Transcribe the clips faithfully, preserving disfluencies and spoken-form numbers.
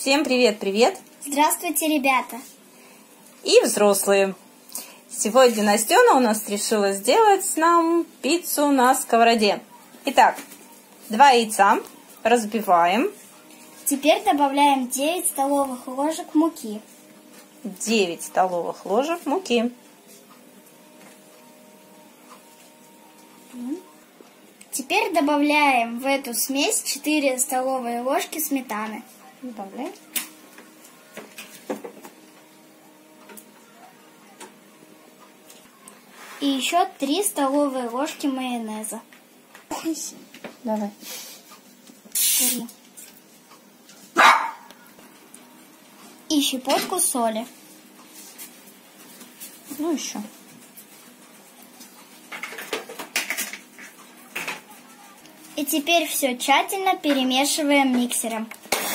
Всем привет-привет! Здравствуйте, ребята! И взрослые! Сегодня Настена у нас решила сделать нам пиццу на сковороде. Итак, два яйца разбиваем. Теперь добавляем девять столовых ложек муки. девять столовых ложек муки. Теперь добавляем в эту смесь четыре столовые ложки сметаны. Добавляем. И еще три столовые ложки майонеза. Давай. Три. И щепотку соли. Ну еще. И теперь все тщательно перемешиваем миксером.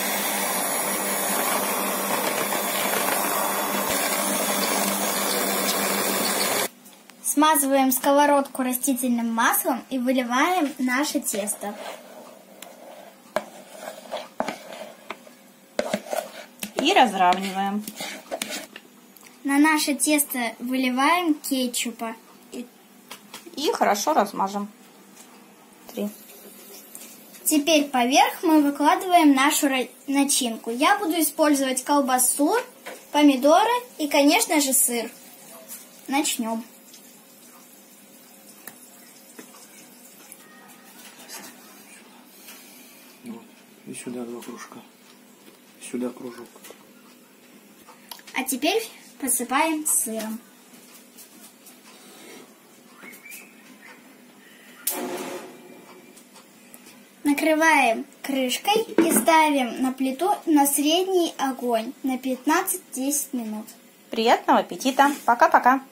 Смазываем сковородку растительным маслом и выливаем наше тесто. И разравниваем. На наше тесто выливаем кетчупа. И, и хорошо размажем. Три. Теперь поверх мы выкладываем нашу начинку. Я буду использовать колбасу, помидоры и, конечно же, сыр. Начнем. Вот. И сюда два кружка. Сюда кружок. А теперь посыпаем сыром. Накрываем крышкой и ставим на плиту на средний огонь на пятнадцать-десять минут. Приятного аппетита! Пока-пока!